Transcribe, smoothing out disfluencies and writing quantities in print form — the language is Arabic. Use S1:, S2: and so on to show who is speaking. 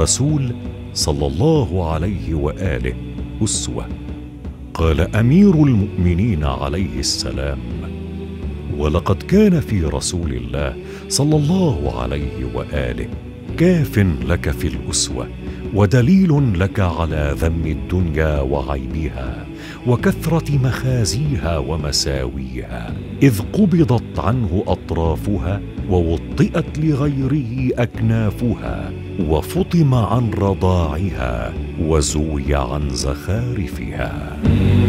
S1: الرسول صلى الله عليه وآله أسوة. قال أمير المؤمنين عليه السلام: ولقد كان في رسول الله صلى الله عليه وآله كاف لك في الأسوة، ودليل لك على ذم الدنيا وعيبها وكثرة مخازيها ومساويها، إذ قبضت عنه أطرافها ووطئت لغيره أكنافها، وفطم عن رضاعها وزوي عن زخارفها.